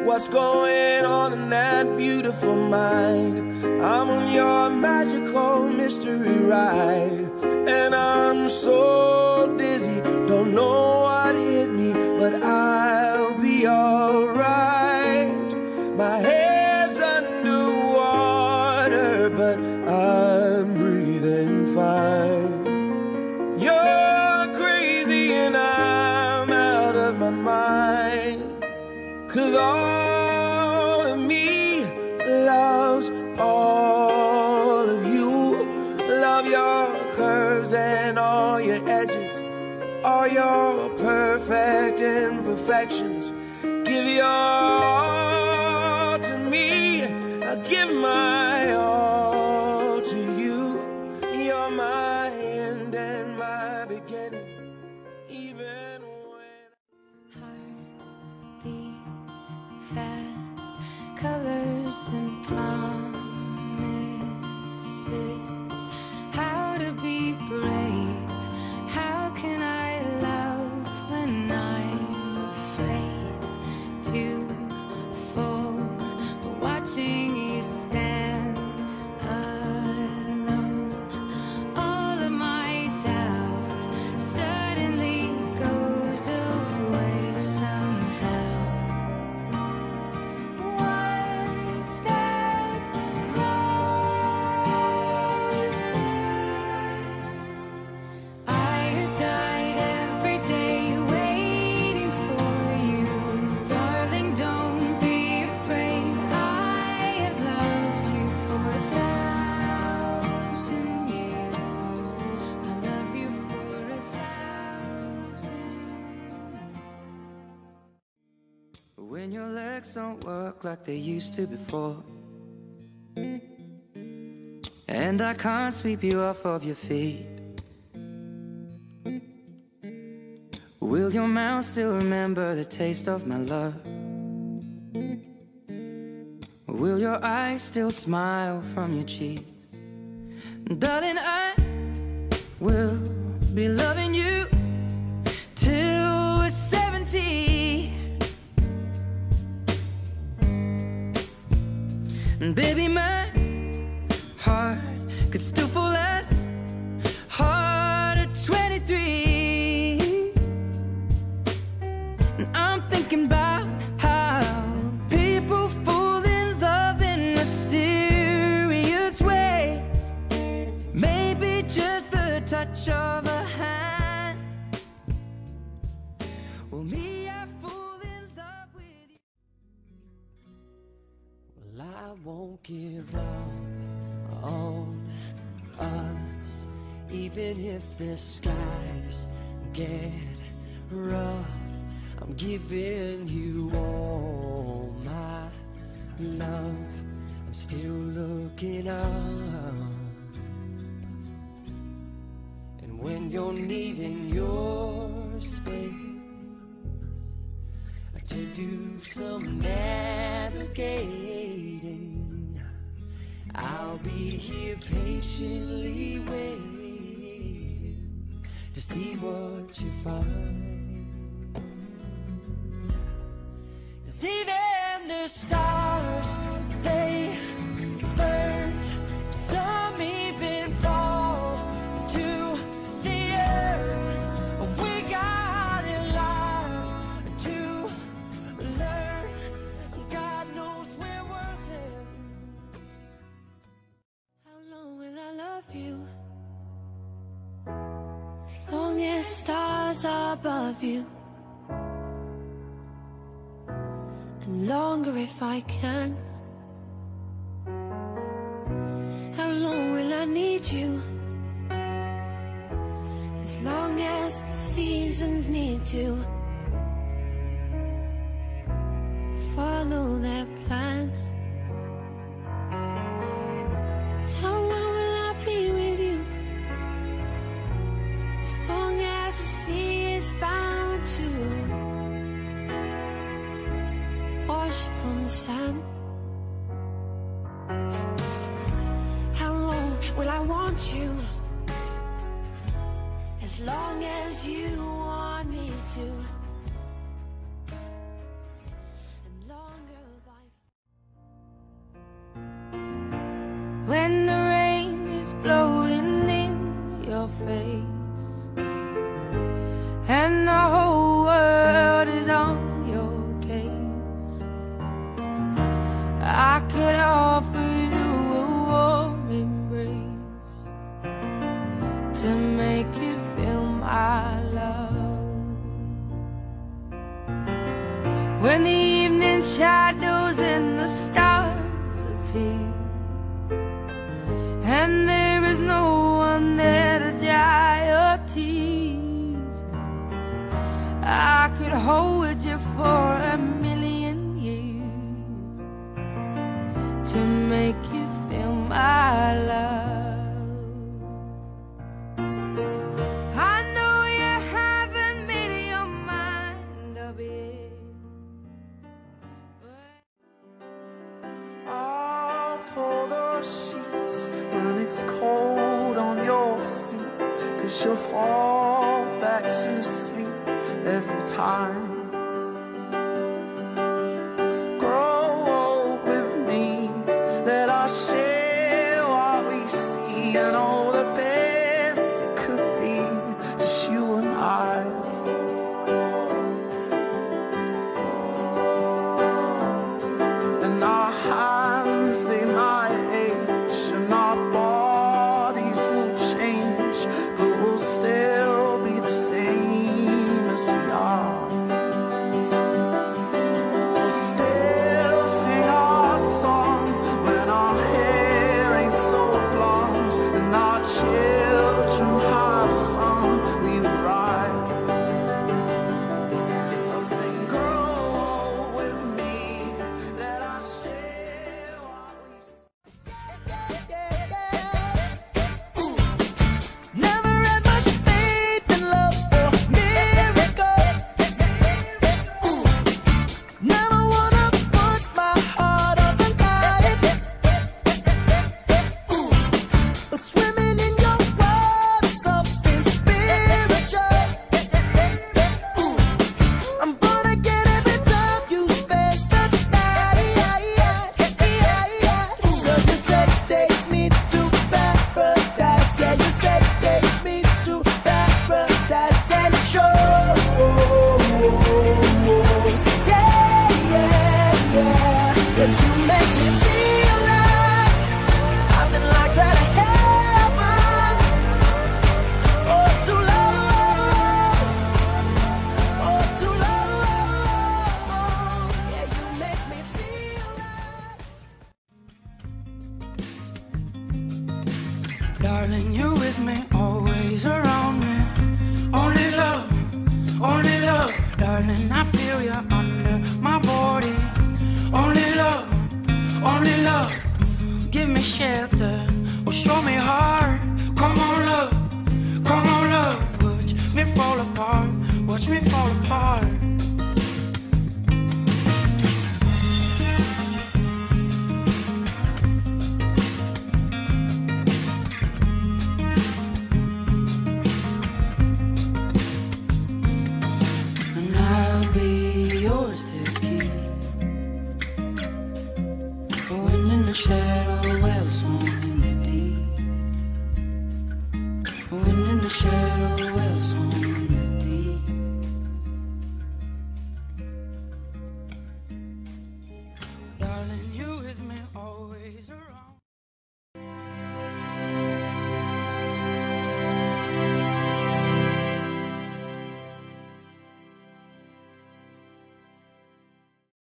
what's going on in that beautiful mind. I'm on your magical mystery ride, and I'm so dizzy, don't know what hit me, but I'll be alright. My head's underwater, but I'm breathing fine. You're crazy and I'm out of my mind, 'cause all of me loves all of you. Love your curves and all your edges, all your perfect imperfections. Give your all to me, I'll give my all to you. You're my end and my beginning, even when heart beats fast, colors and promises. How to be brave, how can I love when I'm afraid to fall, but watching you stand alone, all of my doubt suddenly goes away somehow. One step closer. I have died every day waiting for you. Darling, don't be afraid. I have loved you for 1,000 years. I love you for 1,000. When your legs don't work like they used to before, and I can't sweep you off of your feet, will your mouth still remember the taste of my love? Will your eyes still smile from your cheeks? Darling, I will be loving you till we're 70. And baby, my heart could still fall as hard at 23. And I'm thinking about how people fall in love in mysterious ways. Maybe just the touch of a hand. Well, me, I fall in love with you. Well, I won't give up on us, even if the skies get rough. I'm giving you all my love. I'm still looking up, and when you're needing your space to do some navigating, I'll be here patiently waiting to see what you find. 'Cause even the stars, they burn, some even fall to the earth. We got a lot to learn, God knows we're worth it. How long will I love you? As long as stars are above you, and longer if I can. How long will I need you? As long as the seasons need to follow their plan. How long will I be with you? As long as the sea is bound to wash upon the sand. How long will I want you? As long as you want me to, and longer when the rain is blowing in your face and the whole world is on your case. I could offer you a warm embrace to make you feel my love. When the evening shadows and the stars appear and there is no one there to dry your tears, I could hold you for a million years to make you feel my love. I know you haven't made your mind up yet, I'll pull those sheets when it's cold on your feet, 'cause you'll fall back to sleep every time. Grow old with me, let us share what we see, and all the best it could be, just you and I. And our hands, they might age, and our bodies will change, but we'll still be the same as we are. We'll still sing our song when our hair ain't so blonde, and our children have sung we would ride. I'll sing, grow with me, let us share what we see. Never had much faith in love or miracles. Never wanna put my heart on the line. But swimming in your world is something spiritual. I'm gonna get every time you spend the night. 'Cause your sex takes me to paradise. Yeah, your sex takes me to paradise and it shows. Yeah, yeah, yeah. 'Cause you make me feel like I've been locked out of heaven. Oh, too long. Oh, too long. Yeah, you make me feel like. Darling, you're with me, always around me. Only love, darling, I feel you under my body. Only love, give me shelter or show me heart. Come on, love, watch me fall apart, watch me fall apart. And I'll be yours to keep. Wind in the shadow, well, song in the deep. Wind in the shadow, well,